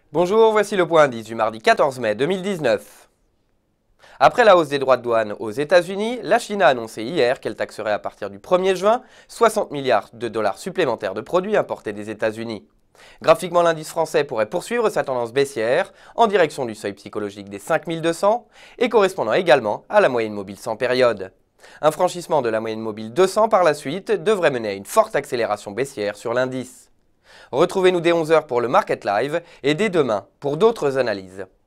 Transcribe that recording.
Bonjour, voici le point indice du mardi 14 mai 2019. Après la hausse des droits de douane aux États-Unis, la Chine a annoncé hier qu'elle taxerait à partir du 1er juin 60 milliards de dollars supplémentaires de produits importés des États-Unis. Graphiquement, l'indice français pourrait poursuivre sa tendance baissière en direction du seuil psychologique des 5200 et correspondant également à la moyenne mobile 100 période. Un franchissement de la moyenne mobile 200 par la suite devrait mener à une forte accélération baissière sur l'indice. Retrouvez-nous dès 11 h pour le Market Live et dès demain pour d'autres analyses.